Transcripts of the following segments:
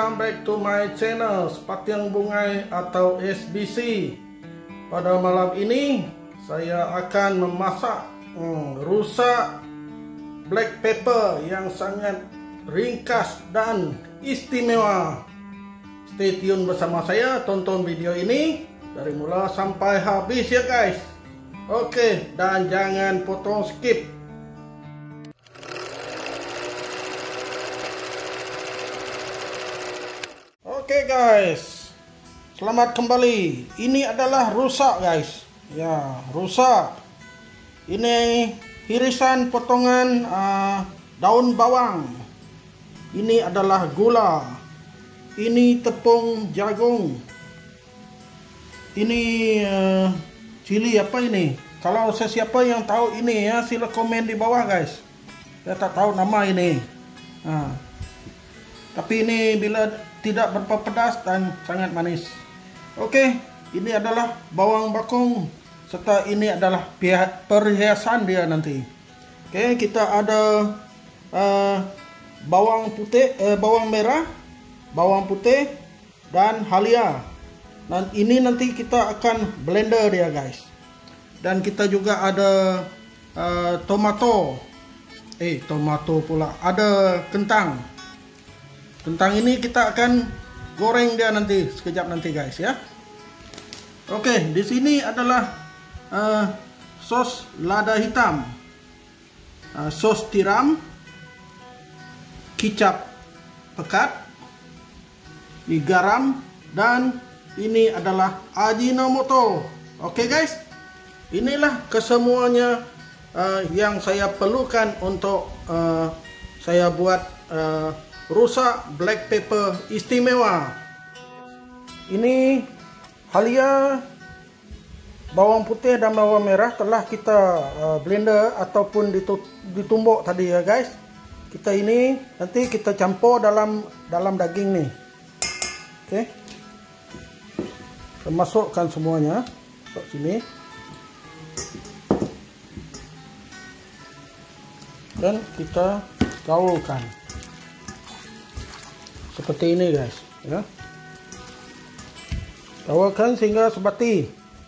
welcome back to my channel Sepatyang Bungai atau SBC. Pada malam ini saya akan memasak rusa black pepper yang sangat ringkas dan istimewa. Stay tune bersama saya, tonton video ini dari mula sampai habis ya guys. Oke, dan jangan potong skip. Oke guys, selamat kembali. Ini adalah rusa guys. Ya, rusa. Ini irisan potongan daun bawang. Ini adalah gula. Ini tepung jagung. Ini cili apa ini? Kalau siapa yang tahu ini ya, sila komen di bawah guys. Saya tak tahu nama ini. Tapi ini bila tidak berpedas dan sangat manis. Oke, ini adalah bawang bakung, serta ini adalah perhiasan dia nanti. Oke, kita ada bawang putih, bawang merah, bawang putih, dan halia. Dan ini nanti kita akan blender dia guys. Dan kita juga ada tomato pula, ada kentang. Kentang ini kita akan goreng dia nanti sekejap nanti guys ya. Oke, di sini adalah sos lada hitam, sos tiram, kicap pekat, ini garam, dan ini adalah Ajinomoto. Oke guys, inilah kesemuanya yang saya perlukan untuk saya buat rusa black pepper istimewa. Ini halia, bawang putih dan bawang merah telah kita blender ataupun ditumbuk tadi ya guys. Kita ini nanti kita campur dalam daging nih. Oke. Kita masukkan semuanya ke sini. Dan kita gaulkan. Seperti ini guys ya. Gaulkan sehingga sebati.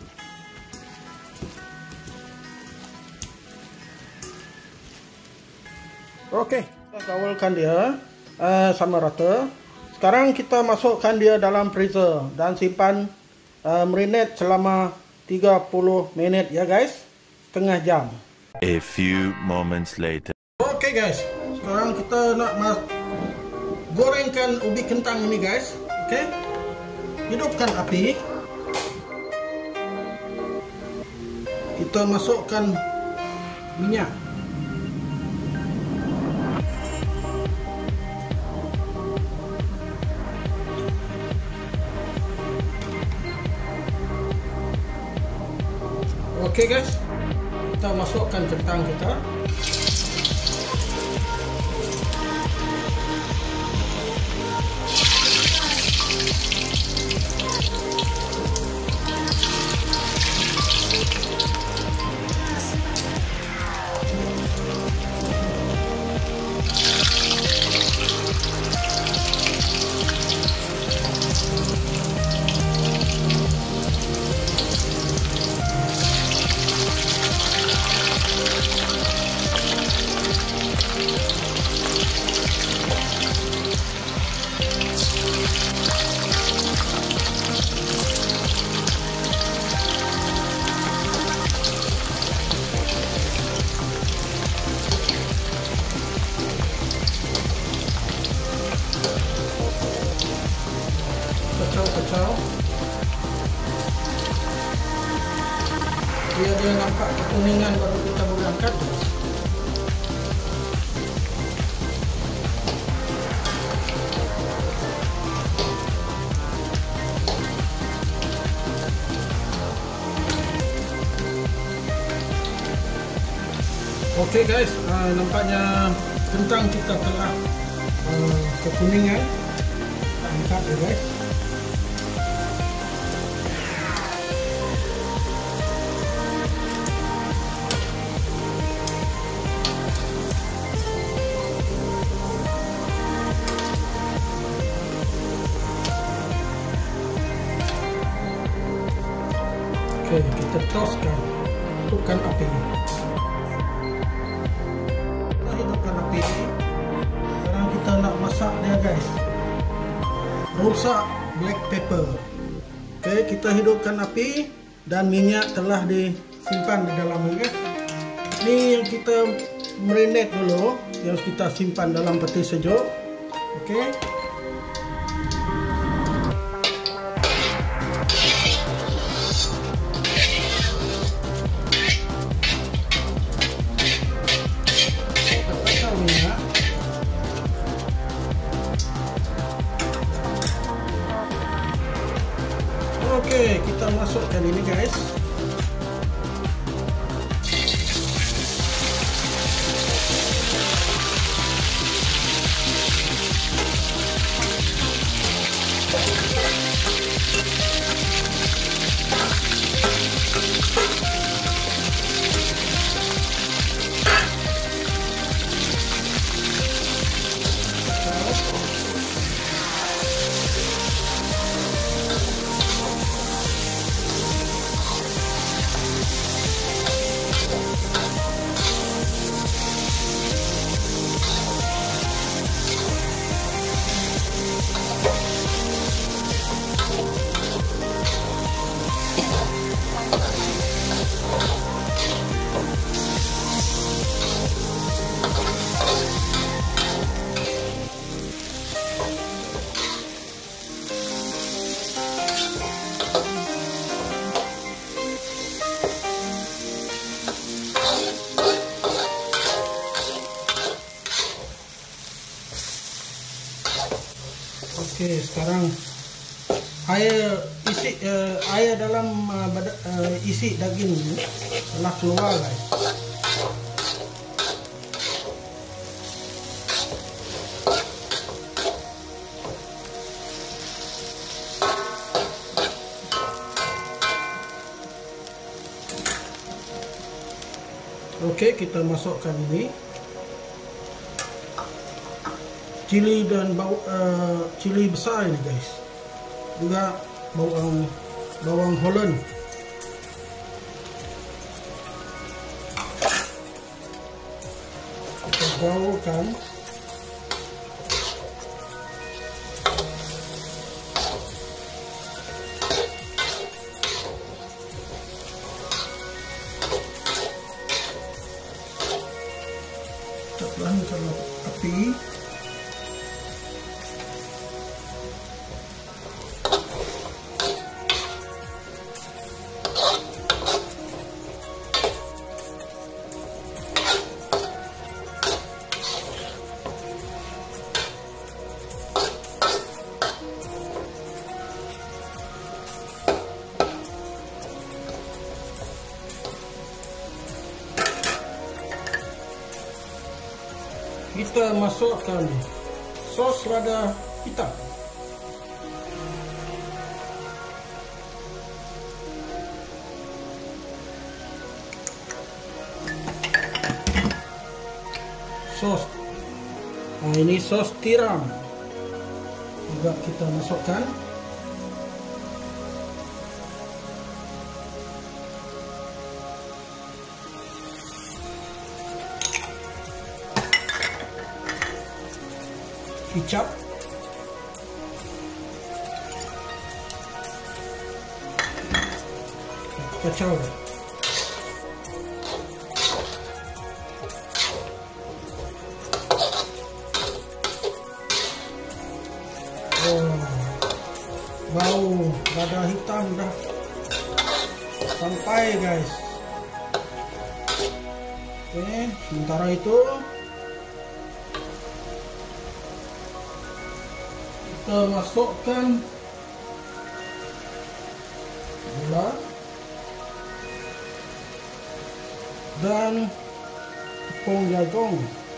Oke, kita gaulkan dia sama rata. Sekarang kita masukkan dia dalam freezer dan simpan marinate selama 30 menit ya guys, setengah jam. A few moments later. Oke guys, sekarang kita nak gorengkan ubi kentang ini guys. Oke, hidupkan api. Kita masukkan minyak. Oke guys, kita masukkan kentang kita. Kacau biar dia nampak kekuningan baru kita boleh angkat. Oke guys, nampaknya kentang kita telah kekuningan. Kita angkat ya guys. Oke, kita toskan, hidupkan api. Kita hidupkan api. Sekarang kita nak masak dia guys. Rusak black pepper. Oke, kita hidupkan api dan minyak telah disimpan di dalamnya. Ini yang kita marinate dulu, yang kita simpan dalam peti sejuk. Oke. Oke, kita masukkan ini guys. Oke, sekarang air dalam isi daging ini telah keluar guys. Oke, kita masukkan ini cili dan cili besar ini guys, juga bawang Holland. Kita gaulkan. Kita pelankan api. Kita masukkan sos lada hitam. Sos. Nah, ini sos tiram. Juga kita masukkan. Kicap, kacau. Bau lada hitam dah sampai guys. Oke, sementara itu kita masukkan gula dan tepung jagung.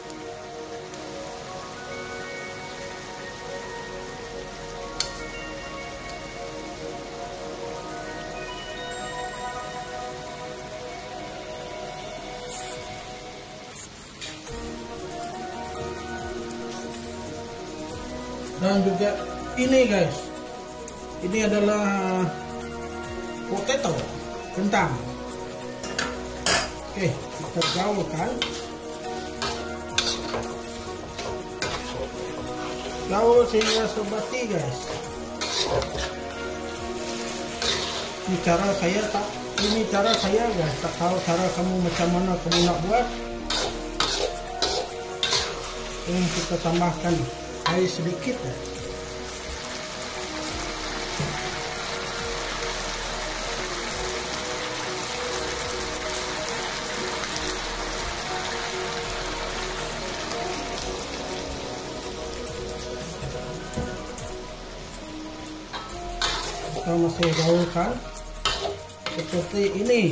Dan juga ini guys, ini adalah potato. kentang. Oke, kita gaulkan. Gaul sehingga sebati, guys. Ini cara saya guys. Tak tahu cara kamu macam mana kamu nak buat. Ini kita tambahkan air sedikit ya. Kita masih gaulkan seperti ini.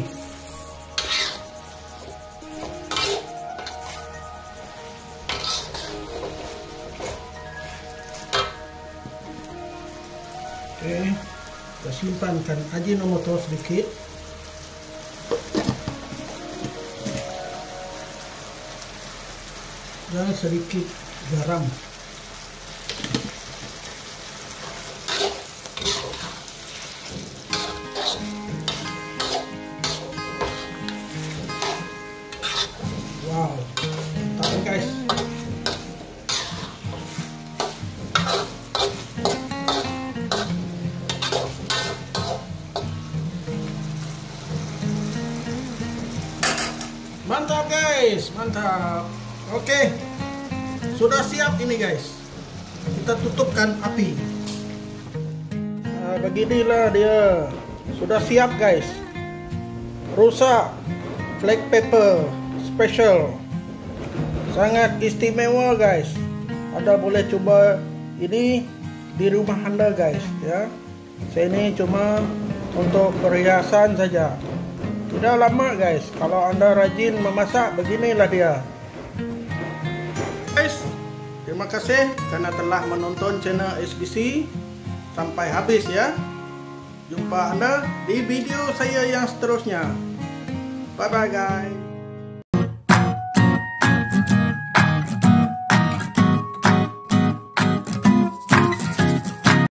Oke, kita simpankan Ajinomoto sedikit. Dan sedikit garam. Wow, mantap guys. Mantap guys, mantap. Oke, sudah siap ini guys. Kita tutupkan api. Nah, beginilah dia. Sudah siap guys. Rusa black pepper special. Sangat istimewa guys. Anda boleh coba ini di rumah Anda guys ya. Saya ini cuma untuk perhiasan saja. Tidak lama guys. Kalau Anda rajin memasak, beginilah dia. Guys, terima kasih karena telah menonton channel SBC sampai habis ya. Jumpa Anda di video saya yang seterusnya. Bye bye guys.